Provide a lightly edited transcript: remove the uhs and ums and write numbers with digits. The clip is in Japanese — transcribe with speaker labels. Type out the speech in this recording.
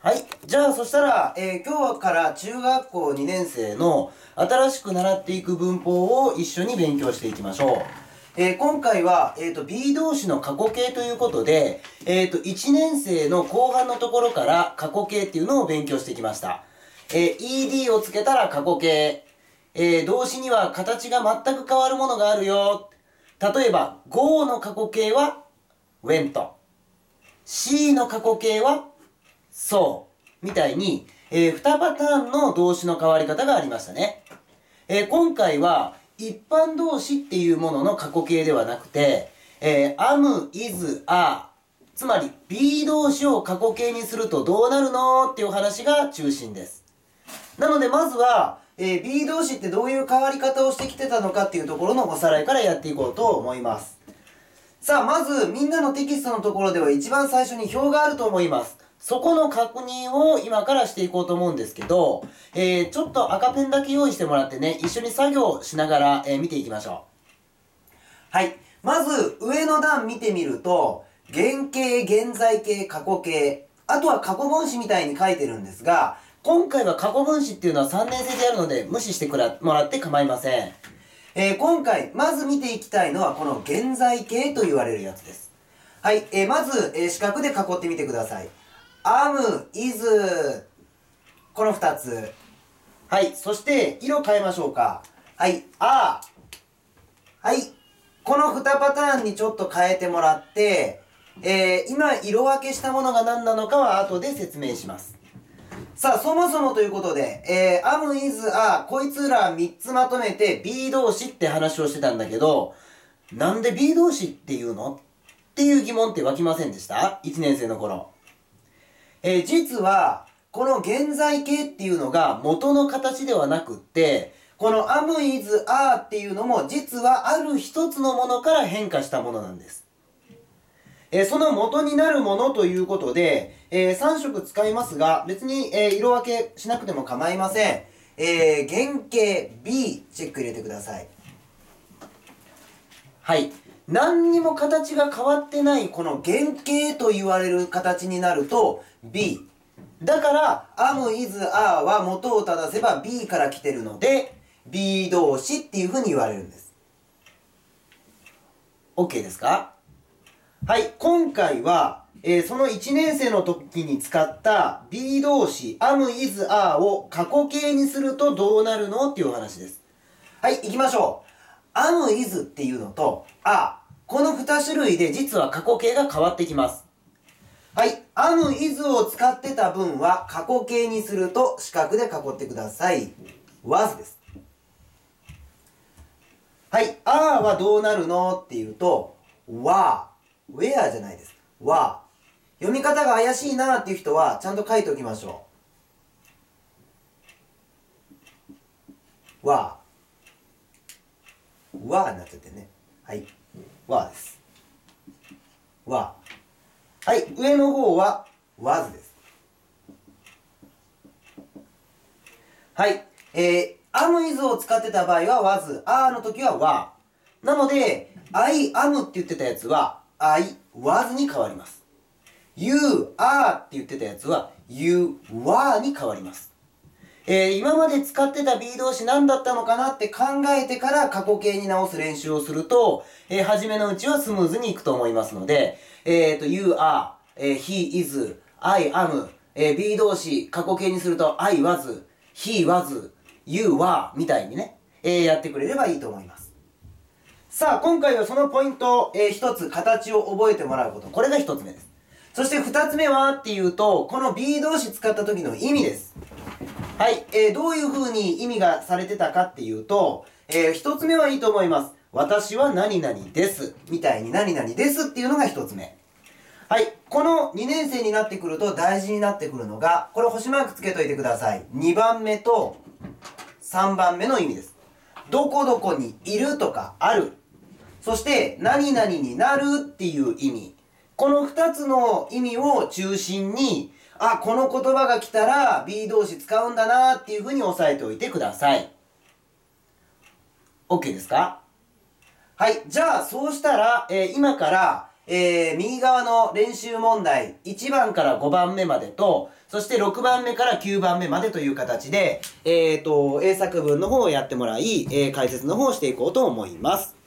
Speaker 1: はい。じゃあ、そしたら、今日から中学校2年生の新しく習っていく文法を一緒に勉強していきましょう。今回は、B 動詞の過去形ということで、1年生の後半のところから過去形っていうのを勉強してきました。ed をつけたら過去形。動詞には形が全く変わるものがあるよ。例えば、go の過去形は went。C の過去形はそうみたいに、2パターンの動詞の変わり方がありましたね。今回は一般動詞っていうものの過去形ではなくて、am, is, are つまり B 動詞を過去形にするとどうなるのっていう話が中心です。なのでまずは、B 動詞ってどういう変わり方をしてきてたのかっていうところのおさらいからやっていこうと思います。さあ、まずみんなのテキストのところでは一番最初に表があると思います。そこの確認を今からしていこうと思うんですけど、ちょっと赤ペンだけ用意してもらってね、一緒に作業しながら、見ていきましょう。はい。まず、上の段見てみると、原形、現在形、過去形、あとは過去分詞みたいに書いてるんですが、今回は過去分詞っていうのは3年生でやるので無視してもらって構いません。今回、まず見ていきたいのはこの現在形と言われるやつです。はい。まず、四角で囲ってみてください。am, is この2つ。はい。そして、色変えましょうか。はい。are はい。この2パターンにちょっと変えてもらって、今色分けしたものが何なのかは後で説明します。さあ、そもそもということで、am, is, are こいつら3つまとめて B 動詞って話をしてたんだけど、なんで B 動詞っていうのっていう疑問って湧きませんでした ?1 年生の頃。実は、この現在形っていうのが元の形ではなくって、この am, is, are っていうのも実はある一つのものから変化したものなんです。その元になるものということで、3色使いますが、別に、色分けしなくても構いません。原型 B チェック入れてください。はい。何にも形が変わってないこの原型と言われる形になると B。だから am, is, are は元を正せば B から来てるので B 動詞っていうふうに言われるんです。OK ですか？はい。今回は、その1年生の時に使った B 動詞 am, is, are を過去形にするとどうなるのっていうお話です。はい。行きましょう。am, is っていうのと areこの2種類で実は過去形が変わってきます。はい。am, is を使ってた分は過去形にすると四角で囲ってください。was です。はい。are はどうなるのっていうと were。where じゃないです。were。読み方が怪しいなっていう人はちゃんと書いておきましょう。were。were になっちゃってね。はい。were です。were。はい、上の方は was です。はい、am, is を使ってた場合は was、are の時は were。なので、I am って言ってたやつは I was に変わります。You are って言ってたやつは You were に変わります。今まで使ってた B 動詞何だったのかなって考えてから過去形に直す練習をすると、初めのうちはスムーズにいくと思いますので、You are、he is, I am、B 動詞過去形にすると I was, he was, you were みたいにね、やってくれればいいと思います。さあ、今回はそのポイント、一つ形を覚えてもらうこと。これが一つ目です。そして二つ目はっていうと、この B 動詞使った時の意味です。はい、どういう風に意味がされてたかっていうと、一つ目はいいと思います。私は何々です。みたいに何々ですっていうのが一つ目。はい、この2年生になってくると大事になってくるのが、これ星マークつけといてください。2番目と3番目の意味です。どこどこにいるとかある。そして何々になるっていう意味。この2つの意味を中心に、あ、この言葉が来たら B 動詞使うんだなっていう風に押さえておいてください。OK ですか？はい。じゃあ、そうしたら、今から、 右側の練習問題1番から5番目までと、そして6番目から9番目までという形で、英作文の方をやってもらい、解説の方をしていこうと思います。